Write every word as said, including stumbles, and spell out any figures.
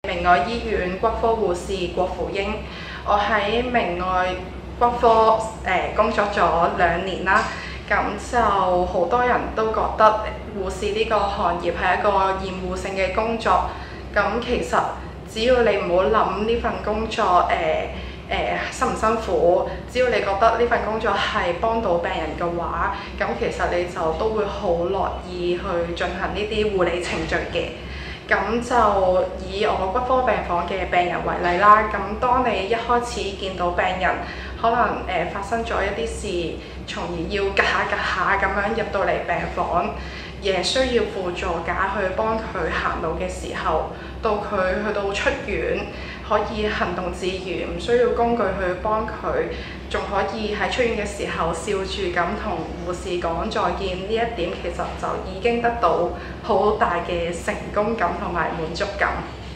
明愛醫院骨科護士郭芙英，我喺明愛骨科誒、呃、工作咗兩年啦。咁就好多人都覺得護士呢個行業係一個厭惡性嘅工作。咁其實只要你唔好諗呢份工作誒誒、呃呃、辛唔辛苦，只要你覺得呢份工作係幫到病人嘅話，咁其實你就都會好樂意去進行呢啲護理程序嘅。咁就以我骨科病房嘅病人為例啦。咁當你一開始見到病人可能誒、呃、發生咗一啲事，從而要趌下趌下咁樣入到嚟病房，而需要輔助架去幫佢行路嘅時候，到佢去到出院可以行動自如，唔需要工具去幫佢，仲可以喺出院嘅時候笑住咁同護士講再見，呢一點其實就已經得到好大嘅成功感同埋滿足感。